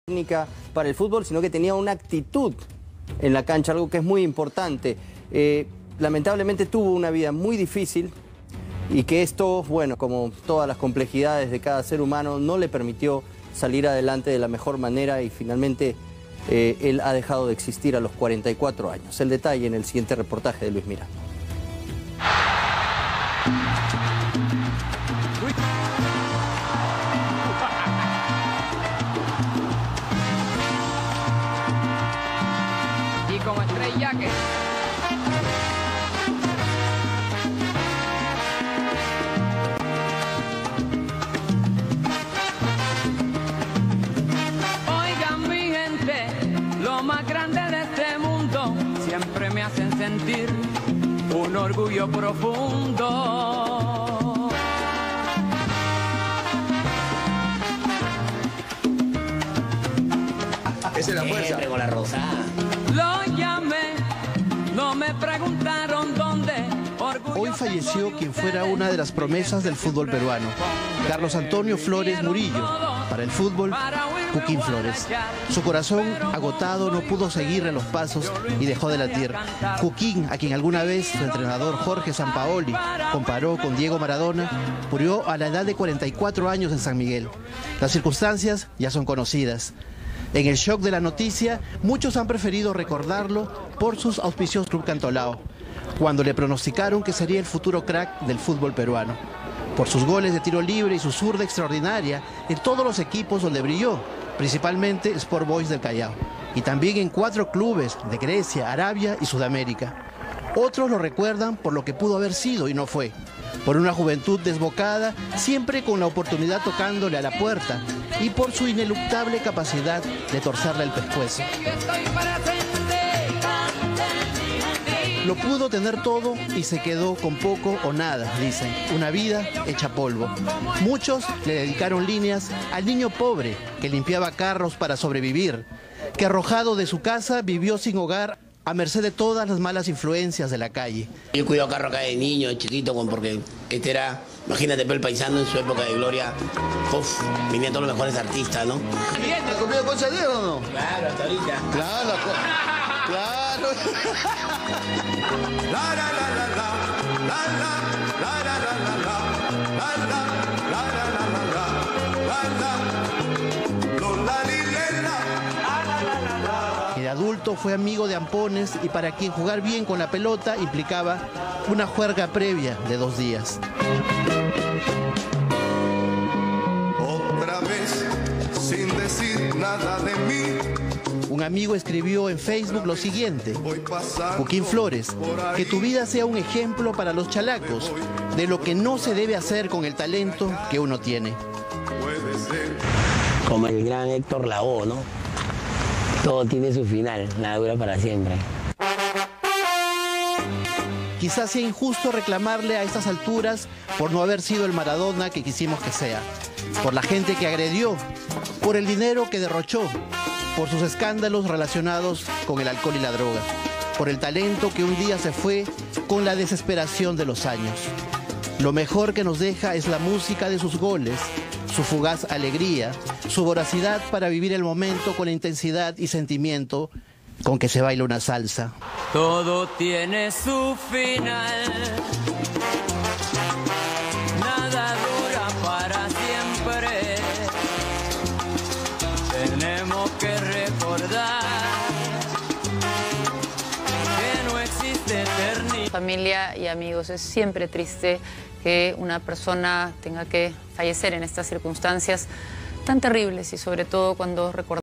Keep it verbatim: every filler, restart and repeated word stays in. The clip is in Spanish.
técnica para el fútbol, sino que tenía una actitud en la cancha, algo que es muy importante. Eh, lamentablemente tuvo una vida muy difícil y que esto, bueno, como todas las complejidades de cada ser humano, no le permitió salir adelante de la mejor manera y finalmente eh, él ha dejado de existir a los cuarenta y cuatro años. El detalle en el siguiente reportaje de Luis Miranda. Y como estrella que... Oigan mi gente, lo más grande de este mundo siempre me hacen sentir un orgullo profundo. Esa es la fuerza. Siempre con la rosada. Lo llamé, no me preguntaron dónde. Hoy falleció quien fuera una de las promesas del fútbol peruano, Carlos Antonio Flores Murillo. Para el fútbol, Joaquín Flores. Su corazón agotado no pudo seguirle los pasos y dejó de latir. Joaquín, a quien alguna vez su entrenador Jorge Sampaoli comparó con Diego Maradona, murió a la edad de cuarenta y cuatro años en San Miguel. Las circunstancias ya son conocidas. En el shock de la noticia, muchos han preferido recordarlo por sus auspicios Club Cantolao, cuando le pronosticaron que sería el futuro crack del fútbol peruano. Por sus goles de tiro libre y su zurda extraordinaria en todos los equipos donde brilló, principalmente Sport Boys del Callao, y también en cuatro clubes de Grecia, Arabia y Sudamérica. Otros lo recuerdan por lo que pudo haber sido y no fue, por una juventud desbocada, siempre con la oportunidad tocándole a la puerta, y por su ineluctable capacidad de torcerle el pescuezo. Lo pudo tener todo y se quedó con poco o nada, dicen. Una vida hecha polvo. Muchos le dedicaron líneas al niño pobre que limpiaba carros para sobrevivir, que arrojado de su casa vivió sin hogar a merced de todas las malas influencias de la calle. Yo cuidado carro acá de niño, de chiquito, porque este era, imagínate, el paisano en su época de gloria, uf, vinieron todos los mejores artistas, ¿no? ¿Has comido con Diego o no? Claro, hasta ahorita. Claro, claro. Que de adulto fue amigo de ampones y para quien jugar bien con la pelota implicaba una juerga previa de dos días. Otra vez, sin decir nada de mí. Un amigo escribió en Facebook lo siguiente: Joaquín Flores, que tu vida sea un ejemplo para los chalacos de lo que no se debe hacer con el talento que uno tiene. Como el gran Héctor Lavoe, ¿no? Todo tiene su final, nada dura para siempre. Quizás sea injusto reclamarle a estas alturas por no haber sido el Maradona que quisimos que sea, por la gente que agredió, por el dinero que derrochó, por sus escándalos relacionados con el alcohol y la droga, por el talento que un día se fue con la desesperación de los años. Lo mejor que nos deja es la música de sus goles, su fugaz alegría, su voracidad para vivir el momento con la intensidad y sentimiento con que se baila una salsa. Todo tiene su final. Nada dura para siempre. Tenemos que recordar que no existe eternidad. Familia y amigos, es siempre triste que una persona tenga que fallecer en estas circunstancias tan terribles y sobre todo cuando recordamos